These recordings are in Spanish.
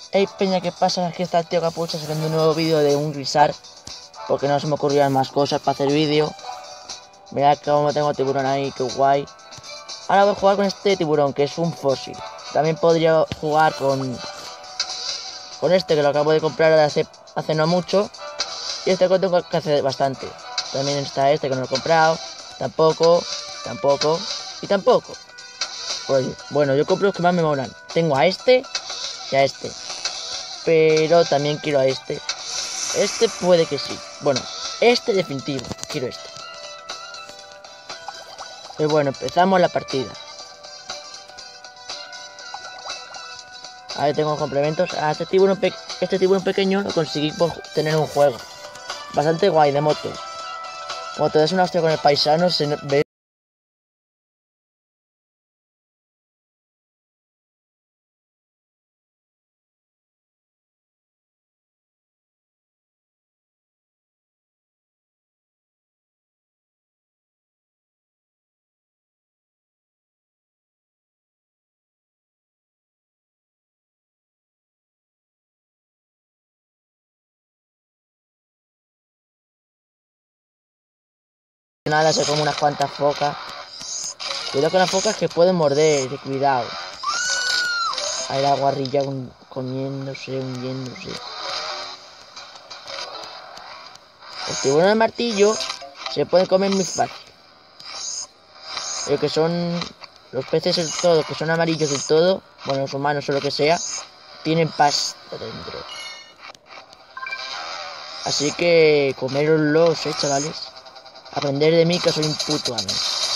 Hey peña, ¿qué pasa? Aquí está el tío Capucha sacando un nuevo vídeo de un guisar, porque no se me ocurrían más cosas para hacer vídeo. Mirad cómo tengo tiburón ahí, qué guay. Ahora voy a jugar con este tiburón, que es un fósil. También podría jugar con este, que lo acabo de comprar hace no mucho. Y este que tengo que hacer bastante. También está este, que no lo he comprado. Tampoco, tampoco y tampoco. Oye, bueno, yo compro los que más me molan. Tengo a este y a este. Pero también quiero a este. Este puede que sí. Bueno, este definitivo. Quiero este. Pero bueno, empezamos la partida. A ver, tengo complementos. Este tiburón pequeño lo conseguí por tener un juego bastante guay de motos. Como te das una hostia con el paisano, se ve. Nada, se come unas cuantas focas. Cuidado con las focas que pueden morder, cuidado. Ahí la guarrilla comiéndose, hundiéndose. El tiburón de martillo se puede comer muy fácil. Pero que son los peces del todo, que son amarillos del todo, bueno, los humanos o lo que sea, tienen pasta dentro. Así que coméroslos, chavales. Aprender de mí que soy un puto amo.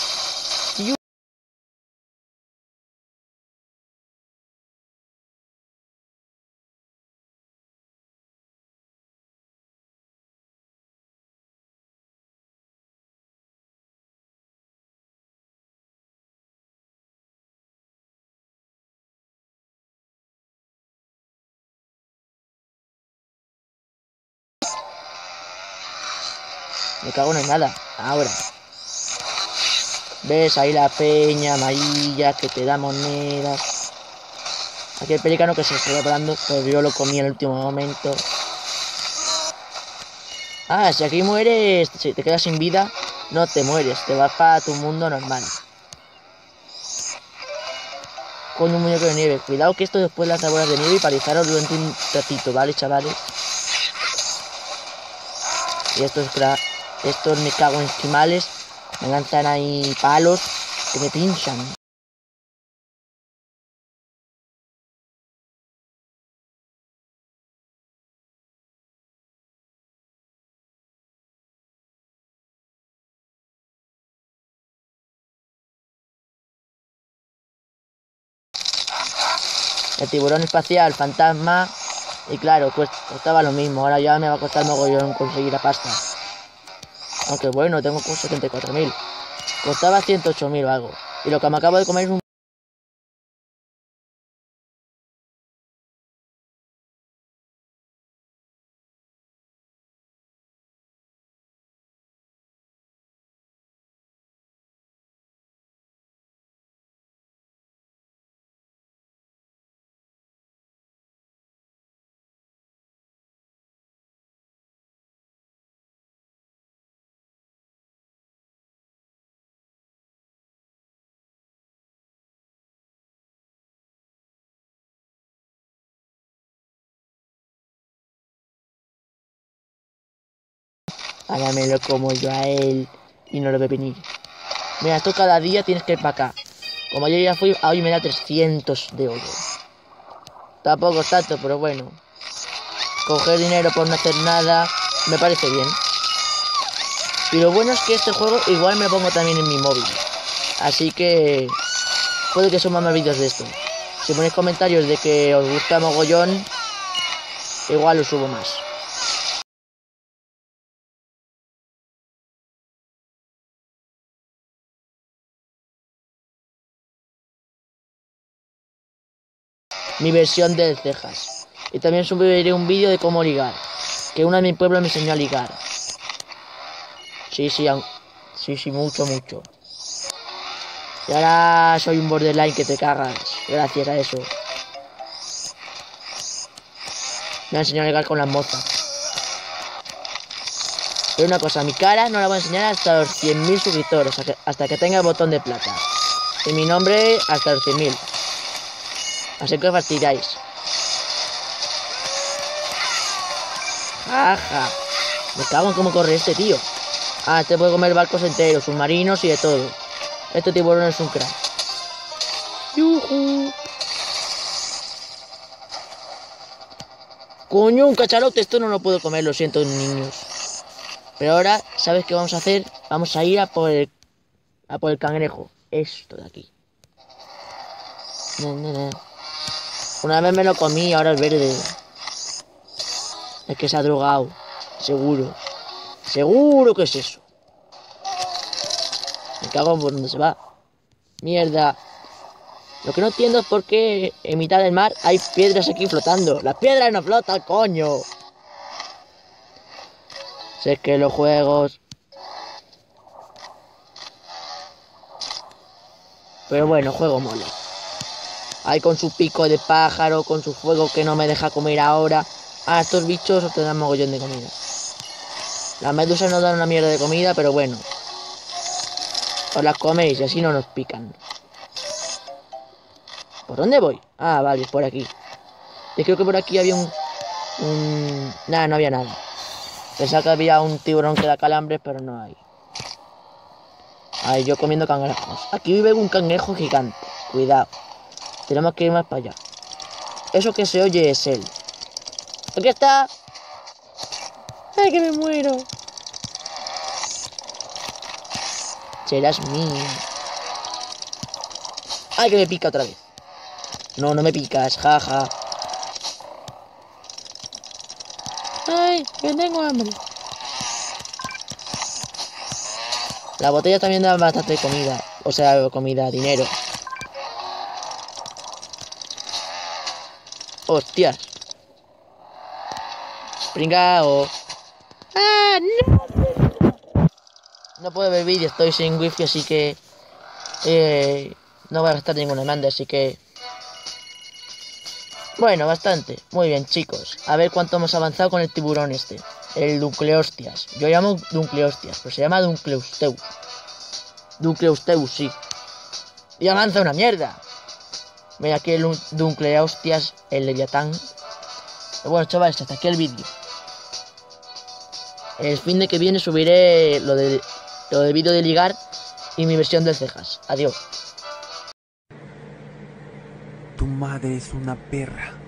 Me cago en nada. Ahora. ¿Ves? Ahí la peña amarilla que te da monedas. Aquí el pelicano que se está preparando, pero yo lo comí en el último momento. Ah, si aquí mueres, si te quedas sin vida, no te mueres, te vas para tu mundo normal. Con un muñeco de nieve. Cuidado que esto después lanza bolas de nieve y paralizaros durante un ratito, ¿vale, chavales? Y estos me cago en esquimales. Me lanzan ahí palos que me pinchan. El tiburón espacial, fantasma. Y claro, costaba lo mismo. Ahora ya me va a costar mogollón conseguir la pasta. Aunque bueno, tengo 74.000. Costaba 108.000 o algo. Y lo que me acabo de comer es un... Ahora me lo como yo a él. Y no lo ve venir. Mira, esto cada día tienes que ir para acá. Como ayer ya fui, hoy me da 300 de oro. Tampoco es tanto, pero bueno. Coger dinero por no hacer nada me parece bien. Y lo bueno es que este juego igual me lo pongo también en mi móvil. Así que puede que suban más vídeos de esto. Si ponéis comentarios de que os gusta mogollón, igual lo subo más. Mi versión del cejas. Y también subiré un vídeo de cómo ligar. Que una de mi pueblo me enseñó a ligar. Sí, mucho, mucho. Y ahora soy un borderline que te cagas. Gracias a eso. voy a enseñar a ligar con las mozas. Pero una cosa, mi cara no la voy a enseñar hasta los 100.000 suscriptores, hasta que tenga el botón de plata. Y mi nombre hasta los 100.000. Así que os fastidiáis. Jaja. Me cago en cómo corre este tío. Ah, este puede comer barcos enteros, submarinos y de todo. Este tiburón es un crack. ¡Yujú! Coño, un cachalote. Esto no lo puedo comer, lo siento, niños. Pero ahora, ¿sabes qué vamos a hacer? Vamos a ir a por el cangrejo. Esto de aquí. Una vez me lo comí, ahora es verde. Es que se ha drogado. Seguro. Seguro que es eso. Me cago en por dónde se va. Mierda. Lo que no entiendo es por qué en mitad del mar hay piedras aquí flotando. Las piedras no flotan, coño. Sé que los juegos... Pero bueno, juego mola. Ahí con su pico de pájaro, con su fuego que no me deja comer ahora. Ah, estos bichos os dan mogollón de comida. Las medusas nos dan una mierda de comida, pero bueno. Os las coméis y así no nos pican. ¿Por dónde voy? Ah, vale, por aquí. Yo creo que por aquí había Nada, no había nada. Pensaba que había un tiburón que da calambres, pero no hay. Ay, yo comiendo cangrejos. Aquí vive un cangrejo gigante. Cuidado. Tenemos que ir más para allá. Eso que se oye es él. ¡Aquí está! ¡Ay, que me muero! Serás mío. ¡Ay, que me pica otra vez! No, no me picas, jaja. ¡Ay, que tengo hambre! La botella también da bastante comida. O sea, comida, dinero. ¡Hostias! Pringao. ¡Ah, no! No puedo ver vídeo, estoy sin wifi, así que... no voy a gastar ninguna demanda, así que... Bueno, bastante. Muy bien, chicos. A ver cuánto hemos avanzado con el tiburón este. El Dunkleostias. Yo llamo Dunkleostias, pero se llama Dunkleosteus. Dunkleosteus, sí. Y avanza una mierda. Mira aquí el Dunkleostias, el Leviatán. Pero bueno, chavales, hasta aquí el vídeo. El fin de que viene subiré lo del vídeo de ligar y mi versión del cejas. Adiós. Tu madre es una perra.